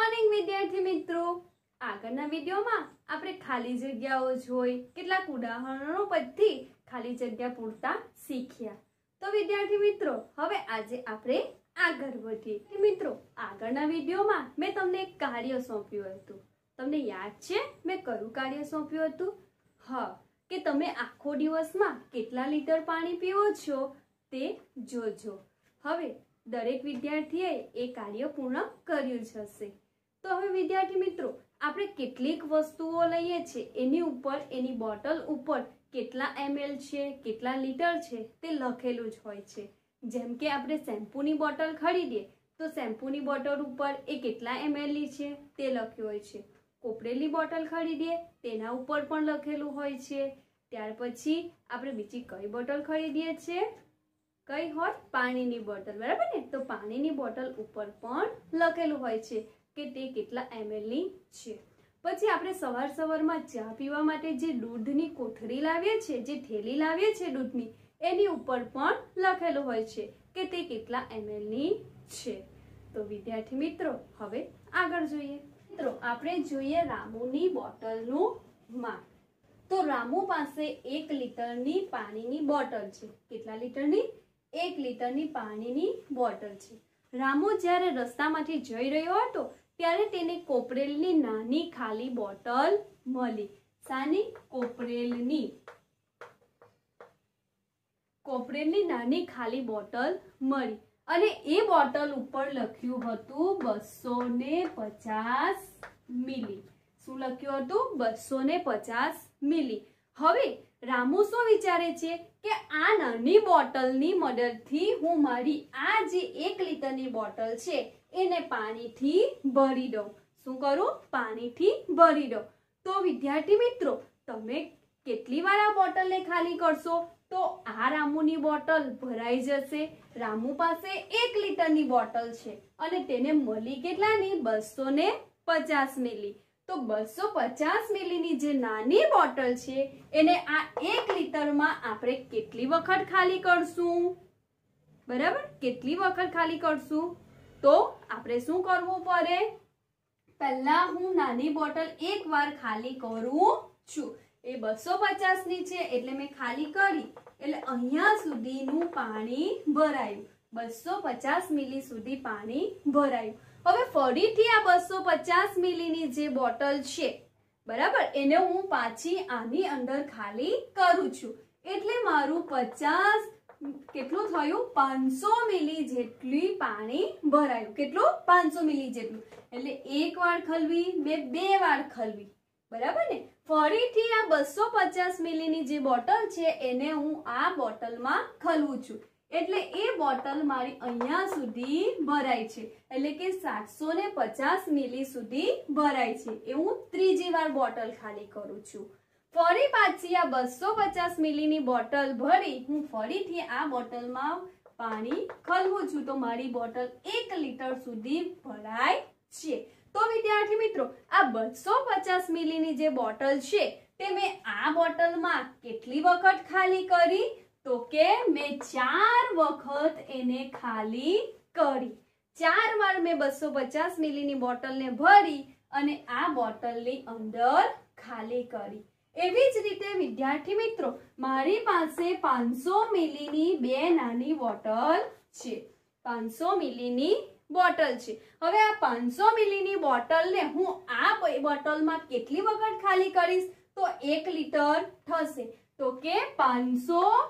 Morning વિદ્યાર્થી મિત્રો, આગળના વિડિયોમાં આપણે ખાલી જગ્યાઓ જોઈ કેટલાક ઉદાહરણો પરથી ખાલી જગ્યા પૂરતા શીખ્યા। તો વિદ્યાર્થી મિત્રો, હવે આજે આપણે આગળ વધીએ। મિત્રો, આગળના વિડિયોમાં મેં તમને એક કાર્ય સોંપ્યું હતું। તમને યાદ છે મેં કયું કાર્ય સોંપ્યું હતું? હા, કે તમે આખો દિવસમાં કેટલા લીટર પાણી પીવો છો તે જોજો। હવે દરેક વિદ્યાર્થીએ એ કાર્ય પૂર્ણ કર્યું જ હશે। તો હવે વિદ્યાર્થી મિત્રો, આપણે કેટલીક વસ્તુઓ લઈએ છીએ એની ઉપર, એની બોટલ ઉપર કેટલા ml છે, કેટલા લીટર છે તે લખેલું જ હોય છે। જેમ કે આપણે શેમ્પૂની બોટલ ખરીદીએ તો શેમ્પૂની બોટલ ઉપર એ કેટલા ml ની છે તે લખ્યું હોય છે। કોપરેલી બોટલ ખરીદીએ તેના ઉપર પણ લખેલું હોય છે। ત્યાર પછી આપણે બીજી કઈ બોટલ ખરીદીએ છીએ? કઈ હોય? પાણીની બોટલ, બરાબર ને? તો પાણીની બોટલ ઉપર પણ લખેલું હોય છે કે તે કેટલા ml ની છે। પછી આપણે સવારમાં ચા પીવા માટે જે દૂધની કોથળી લાવીએ છીએ, જે થેલી લાવીએ છીએ દૂધની, એની ઉપર પણ લખેલું હોય છે કે તે કેટલા ml ની છે। તો વિદ્યાર્થી મિત્રો, હવે આગળ જોઈએ। મિત્રો, આપણે જોઈએ રામુની બોટલનું માપ। તો રામુ પાસે 1 લીટરની પાણીની બોટલ છે। કેટલા લીટરની? 1 લીટરની પાણીની બોટલ છે। રામુ જ્યારે રસ્તામાંથી જઈ રહ્યો હતો ત્યારે તેને કોપરેલની નાની ખાલી બોટલ મળી। સાની? કોપરેલની નાની ખાલી બોટલ મળી અને એ બોટલ ઉપર લખ્યું હતું 250 મિલી। શું લખ્યું હતું? 250 મિલી। હવે રામુ શું વિચારે છે કે આ નાની બોટલની મદદથી હું મારી આ જે 1 લીટરની બોટલ છે એને પાણીથી ભરી દઉં। શું કરું? પાણીથી ભરી દઉં। તો વિદ્યાર્થી મિત્રો, તમે કેટલી વાર આ બોટલને ખાલી કરશો તો આ રામુની બોટલ ભરાઈ જશે। રામુ પાસે 1 લીટરની બોટલ છે અને તેને મળી કેટલાની? 250 મિલી। તો 250 મિલીની જે નાની બોટલ છે એને આ 1 લીટરમાં આપણે કેટલી વખત ખાલી કરશું? બરાબર, કેટલી વખત ખાલી કરશું? તો આપણે શું કરવું પડે? પહેલા હું નાની બોટલ એક વાર ખાલી કરું છું। એ 250 ની છે એટલે મેં ખાલી કરી, એટલે અહીંયા સુધીનું પાણી ભરાયું। 250 મિલી સુધી પાણી ભરાયું। હવે ફરીથી આ 250 મિલીની જે બોટલ છે, બરાબર, એને હું પાછી આની અંદર ખાલી કરું છું। એટલે મારું 50 કેટલું થયું? 500 મિલી જેટલી પાણી ભરાયું। કેટલું? 500 મિલી જેટલું। એટલે એક વાર ખલવી, બે વાર ખલવી, બરાબર ને? ફરીથી આ 250 મિલીની જે બોટલ છે એને હું આ બોટલમાં ખલવું છું। એટલે એ બોટલ મારી અહીંયા સુધી ભરાય છે, એટલે કે 750 મિલી સુધી ભરાય છે। એ હું ત્રીજી વાર બોટલ ખાલી કરું છું। ફરી પાછી આ 250 મિલીની બોટલ ભરી હું ફરીથી આ બોટલમાં પાણી ખલવું છું, તો મારી બોટલ 1 લીટર સુધી ભરાય છે। તો વિદ્યાર્થી મિત્રો, આ 250 મિલીની જે બોટલ છે તે મેં આ બોટલમાં કેટલી વખત ખાલી કરી? તો કે મેં 4 વખત એને ખાલી કરી। 4 વાર મેં 250 મિલીની બોટલને ભરી અને આ બોટલની અંદર ખાલી કરી। એવી જ રીતે વિદ્યાર્થી મિત્રો, મારી પાસે 500 મિલીની 2 નાની બોટલ છે। 500 મિલીની બોટલ છે। હવે આ 500 મિલીની બોટલને હું આ બોટલમાં કેટલી વખત ખાલી કરીશ? તો 1 લીટર થશે। તો કે 500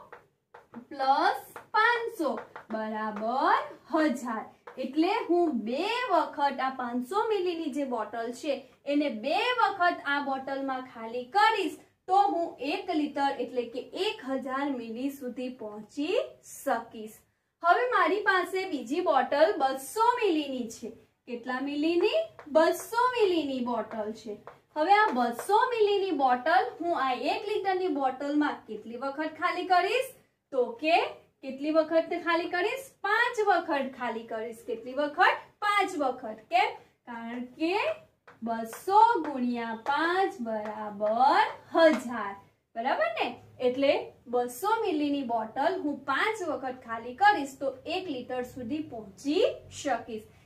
પ્લસ 500 બરાબર 1000। એટલે હું 2 વખત આ 500 મિલીની જે બોટલ છે એને 2 વખત આ બોટલમાં ખાલી કરીશ તો હું 1 લીટર એટલે કે 1000 મિલી સુધી પહોંચી શકીશ। હવે મારી પાસે બીજી બોટલ 200 મિલીની છે। કેટલા મિલીની? 200 મિલીની બોટલ છે। હવે આ 200 મિલીની બોટલ હું આ 1 લીટરની બોટલમાં કેટલી વખત ખાલી કરીશ? તો કે કેટલી વખત ખાલી કરીશ? 5 વખત ખાલી કરીશ। કેટલી વખત? 5 વખત। કેમ? કારણ કે 200 ગુણ્યા 5 બરાબર 1000, બરાબર ને? એટલે 200 મિલીની બોટલ હું 5 વખત ખાલી કરીશ તો 1 લીટર સુધી પહોંચી શકીશ।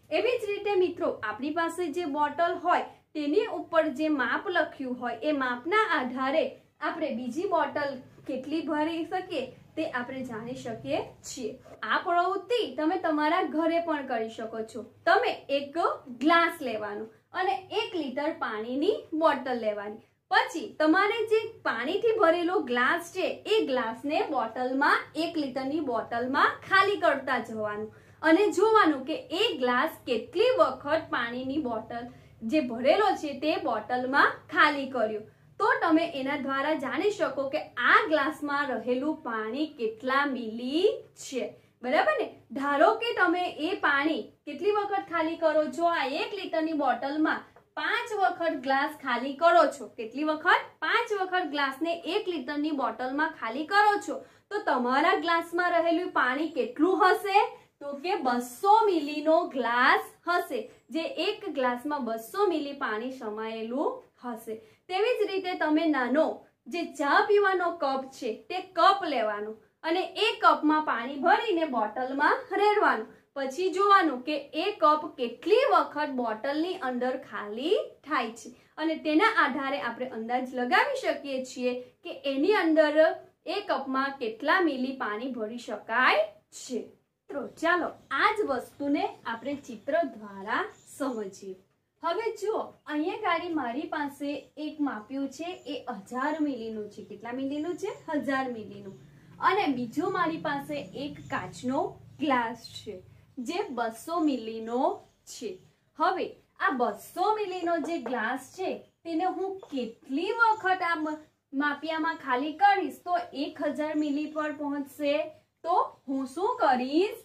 એવી જ રીતે મિત્રો આપણી પાસે જે બોટલ હોય તેની ઉપર જે માપ લખ્યું હોય એ માપના આધારે આપણે બીજી બોટલ કેટલી ભરી શકીએ તે આપણે જાણી શકીએ છીએ। આ પ્રવૃત્તિ તમે તમારા ઘરે પણ કરી શકો છો। તમે એક ગ્લાસ લેવાનો અને 1 લીટર પાણીની બોટલ લેવાની, પછી તમારે જે પાણીથી ભરેલો ગ્લાસ છે એ ગ્લાસને બોટલમાં 1 લીટરની બોટલમાં ખાલી કરતા જવાનું અને જોવાનું કે એ ગ્લાસ કેટલી વખત પાણીની બોટલ જે ભરેલો છે તે બોટલમાં ખાલી કર્યો, તો તમે એના દ્વારા જાણી શકો કે આ ગ્લાસમાં રહેલું પાણી કેટલા મિલી છે। બરાબર ને? ધારો કે તમે એ પાણી કેટલી વખત ખાલી કરો છો, આ 1 લીટરની બોટલમાં 5 વખત ગ્લાસ ખાલી કરો છો। કેટલી વખત? 5 વખત ગ્લાસને 1 લીટરની બોટલમાં ખાલી કરો છો, તો તમારા ગ્લાસમાં રહેલું પાણી કેટલું હશે? તો કે 200 મિલીનો ગ્લાસ હશે, જે એક ગ્લાસમાં 200 મિલી પાણી સમાયેલું હશે। તેવી જ રીતે તમે નાનો જે ચા પીવાનો કપ છે તે કપ લેવાનો અને એ કપમાં પાણી ભરીને બોટલમાં રેડવાનું, પછી જોવાનું કે એ કપ કેટલી વખત બોટલની અંદર ખાલી થાય છે અને તેના આધારે આપણે અંદાજ લગાવી શકીએ છીએ કે એની અંદર એ કપમાં કેટલા મિલી પાણી ભરી શકાય છે। મિત્રો ચાલો આ જ વસ્તુને આપણે ચિત્ર દ્વારા સમજીએ। હવે જુઓ, અહીંયા ગાડી મારી પાસે એક માપ્યું છે એ 1000 મિલીનું છે। કેટલા મિલીનું છે? 1000 મિલીનું। અને બીજો મારી પાસે એક કાચનો ગ્લાસ છે જે 200 મિલીનો છે। હવે આ 200 મિલીનો જે ગ્લાસ છે તેને હું કેટલી વખત આ માપિયામાં ખાલી કરીશ તો 1000 મિલી પર પહોંચશે? તો હું શું કરીશ?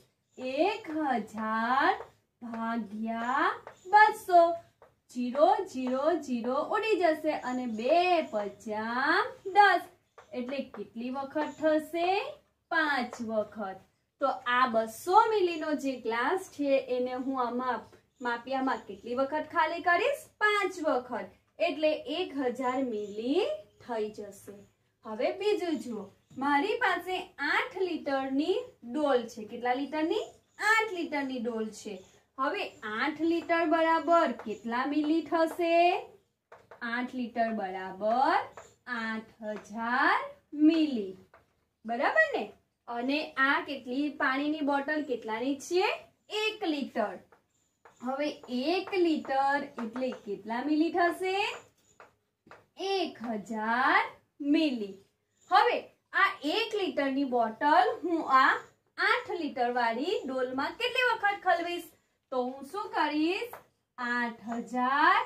1000 ભાગ્યા 200, 0 0 0 ઉડી જશે અને 2 × 10 એટલે કેટલી વખત થશે? 5 વખત। તો આ 200 મિલીનો જે ગ્લાસ છે એને હું આમાં માપિયામાં કેટલી વખત ખાલી કરીશ? 5 વખત, એટલે 1000 મિલી થઈ જશે। હવે બીજું જુઓ, મારી પાસે 8 લીટરની ડોલ છે। કેટલા લીટરની? 8 લીટરની ડોલ છે। હવે 8 લીટર બરાબર કેટલા મિલી થશે? 8 લીટર બરાબર 8000 મિલી। બરાબર ને? અને આ કેટલી પાણીની બોટલ કેટલાની છે? 1 લીટર। હવે 1 લીટર એટલે કેટલા મિલી થશે? 1000 મિલી। હવે આ 1 લીટરની બોટલ હું આ 8 લીટર વાળી ડોલમાં કેટલી વખત ખલવીશ? તો હું શું કરીશ? 8000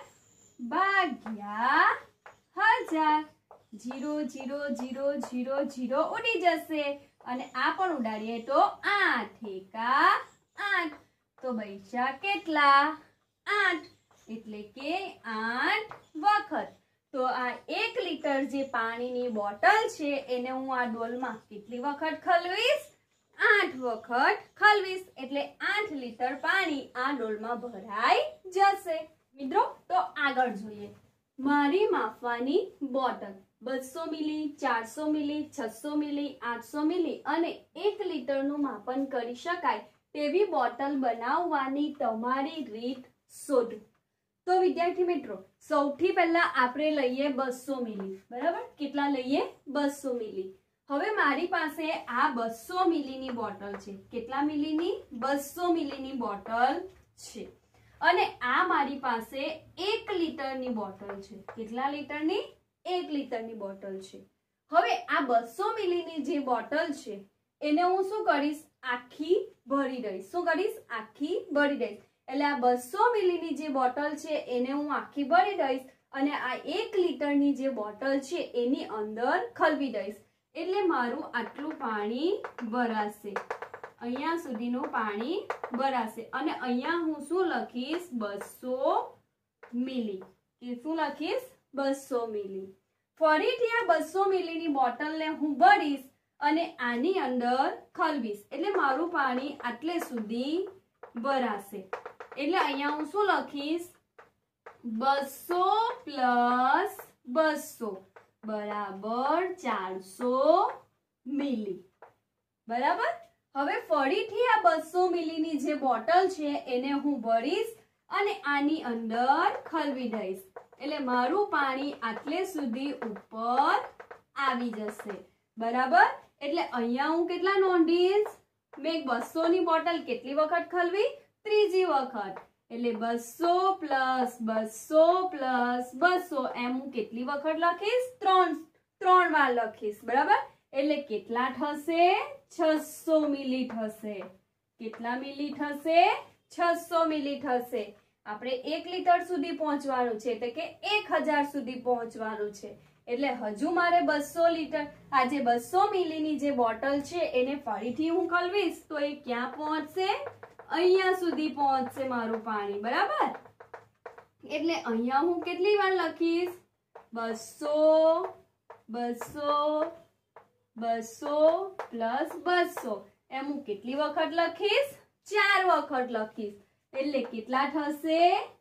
ભાગ્યા 1000, 0 0 0 0 0 ઉડી જશે અને આ પણ ઉડાડીએ તો 8 એકા 8, તો બચ્યા કેટલા? 8, એટલે કે 8 વખત। તો આ 1 લીટર જે પાણીની બોટલ છે એને હું આ ડોલમાં કેટલી વખત ખલવીશ? 8 વખત ખલવીશ, એટલે 8 લીટર પાણી આ ડોલમાં ભરાઈ જશે। મિત્રો તો આગળ જોઈએ, મારી માપવાની બોટલ 200 મિલી, 400 મિલી, 600 મિલી, 800 મિલી અને 1 લીટરનું માપન કરી શકાય તેવી બોટલ બનાવવાની તમારી રીત શોધો। તો વિદ્યાર્થી મિત્રો, સૌથી પહેલા આપણે લઈએ 200 મિલી। બરાબર? કેટલા લઈએ? 200 મિલી। હવે મારી પાસે આ 200 મિલીની બોટલ છે। કેટલા મિલીની? 200 મિલીની બોટલ છે અને આ મારી પાસે 1 લીટરની બોટલ છે। કેટલા લીટરની? 1 લીટરની બોટલ છે। હવે આ 200 મિલીની જે બોટલ છે એને હું શું કરીશ? આખી ભરી દઈશ। શું કરીશ? આખી ભરી દઈશ। એટલે આ 200 મિલીની જે બોટલ છે એને હું આખી ભરી દઈશ અને આ 1 લીટરની જે બોટલ છે એની અંદર ખલવી દઈશ, એટલે મારું આટલું પાણી ભરાશે। અહીંયા સુધીનું પાણી ભરાશે અને અહીંયા હું શું લખીશ? 200 મિલી। કે શું લખીશ? 200 મિલી। ફરીથી આ 200 મિલીની બોટલને હું ભરીશ અને આની અંદર ખલવીશ, એટલે મારું પાણી આટલે સુધી ભરાશે। એટલે અહીંયા હું શું લખીશ? 200 પ્લસ 200 બરાબર 400 મિલી। બરાબર? હવે ફરીથી આ 200 મિલીની જે બોટલ છે એને હું ભરીશ અને આની અંદર ખલવી દઈશ, એટલે મારું પાણી આટલે સુધી ઉપર આવી જશે, બરાબર। એટલે અહીંયા હું કેટલા નોંધીશ, મેં 200 ની બોટલ કેટલી વખત ખલવી, ત્રીજી વખત, એટલે 200 પ્લસ 200 પ્લસ 200 એમ હું કેટલી વખત લખીશ, ત્રણ વાર લખીશ, બરાબર। એટલે કેટલા થશે, 600 મિલી થશે। કેટલા મિલી થશે, 600 મિલી થશે। આપણે 1 લિટર સુધી પહોંચવાનું છે, એટલે કે 1000 સુધી પહોંચવાનું છે, એટલે હજુ મારે 200 લિટર આ જે 200 મિલીની જે બોટલ છે એને ફરીથી હું ખલવીશ તો એ ક્યાં પહોંચશે, અહીંયા સુધી પહોંચશે મારું પાણી, બરાબર। એટલે અહીંયા હું કેટલી વાર લખીશ, 200 200 200 પ્લસ 200 એમ હું કેટલી વખત લખીશ, 4 વખત લખીશ, એટલે કેટલા થશે,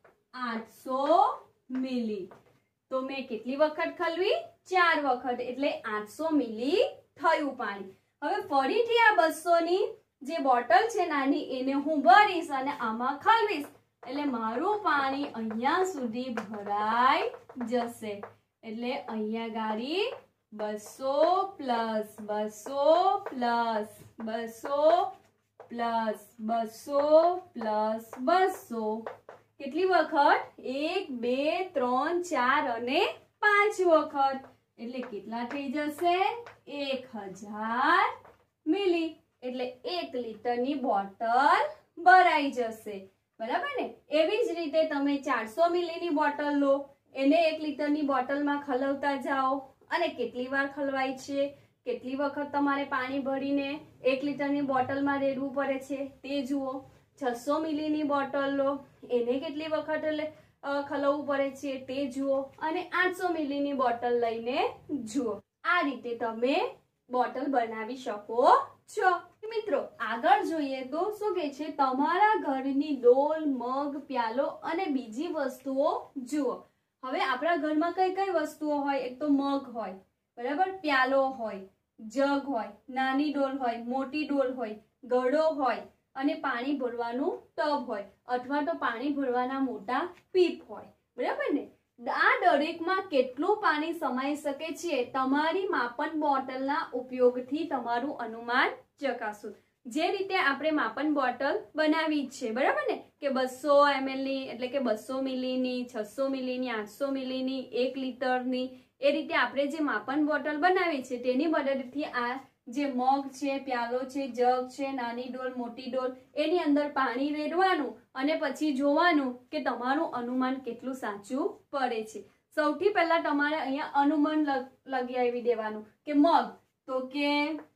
800 મિલી। તો મેં કેટલી વખત ખલવી, 4 વખત, એટલે 800 મિલી થયું પાણી। હવે ફરીથી આ 200 ની જે બોટલ છે નાની એને હું ભરીશ અને આમાં ખલવીશ, એટલે મારું પાણી અહીંયા સુધી ભરાઈ જશે। એટલે અહીંયા ગાડી 200 પ્લસ 200 પ્લસ 200 પ્લસ 200 પ્લસ 200 કેટલી વખત, 1 2 3 4 અને 5 વખત, એટલે કેટલા થઈ જશે, 1000 મિલી। એટલે 1 લિટરની બોટલ ભરાઈ જશે, બરાબર ને। એવી જ રીતે તમે 400 મિલીની બોટલ લો, એને 1 લિટરની બોટલમાં ખલવતા જાઓ અને કેટલી વાર ખલવાય છે, કેટલી વખત તમારે પાણી ભરીને 1 લિટરની બોટલમાં રેડવું પડે છે તે જુઓ। 600 મિલીની બોટલ લો, એને કેટલી વખત ખલવવું પડે છે તે જુઓ, અને 800 મિલીની બોટલ લઈને જુઓ। આ રીતે તમે બોટલ બનાવી શકો છો। મિત્રો આગળ જોઈએ તો શું કહે છે, તમારા ઘરની ડોલ, મગ, પ્યાલો અને બીજી વસ્તુઓ જુઓ। હવે આપણા ઘરમાં કઈ કઈ વસ્તુઓ હોય, એક તો મગ હોય, બરાબર, પ્યાલો હોય, જગ હોય, નાની ડોલ હોય, મોટી ડોલ હોય, ગળો હોય અને પાણી ભરવાનું ટબ હોય અથવા તો પાણી ભરવાના મોટા પીપ હોય, બરાબર ને। આ દરેકમાં કેટલું પાણી સમાઈ શકે છે તમારી માપન બોટલના ઉપયોગથી તમારું અનુમાન ચકાસો। જે રીતે આપણે માપન બોટલ બનાવી છે, બરાબર ને, કે 200 ml ની એટલે કે 200 મિલીની, 600 મિલીની, 800 મિલીની, 1 લિટરની, એ રીતે આપણે જે માપન બોટલ બનાવી છે તેની મદદથી આ જે મગ છે, પ્યાલો છે, જગ છે, નાની ડોલ, મોટી ડોલ, એની અંદર પાણી રેડવાનું અને પછી જોવાનું કે તમારું અનુમાન કેટલું સાચું પડે છે। સૌથી પહેલા તમારે અહીંયા અનુમાન લગાવી દેવાનું કે મગ તો કે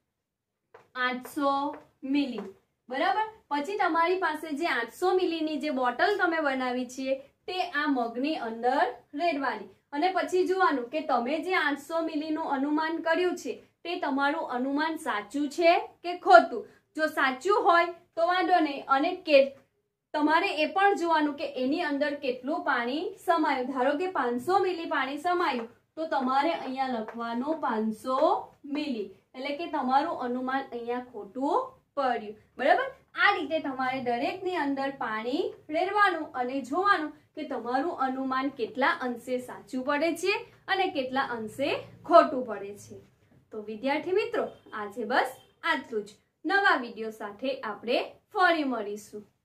800 મિલી, બરાબર। પછી તમારી પાસે જે 800 મિલીની જે બોટલ તમે બનાવી છે તે આ મગની અંદર રેડવાની અને પછી જોવાનું કે તમે જે 800 મિલીનું અનુમાન કર્યું છે તે તમારું અનુમાન સાચું છે કે ખોટું। જો સાચું હોય તો વાંધો નહીં, અને તમારે એ પણ જોવાનું કે એની અંદર કેટલું પાણી સમાયું। ધારો કે 500 મિલી પાણી સમાયું તો તમારે અહીંયા લખવાનું 500 મિલી, એટલે કે તમારું અનુમાન અહીંયા ખોટું પડ્યું, બરાબર। આ રીતે તમારે દરેકની અંદર પાણી રેડવાનું અને જોવાનું કે તમારું અનુમાન કેટલા અંશે સાચું પડે છે અને કેટલા અંશે ખોટું પડે છે। તો વિદ્યાર્થી મિત્રો આજે બસ આટલું જ। નવા વિડીયો સાથે આપણે ફરી મળીશું।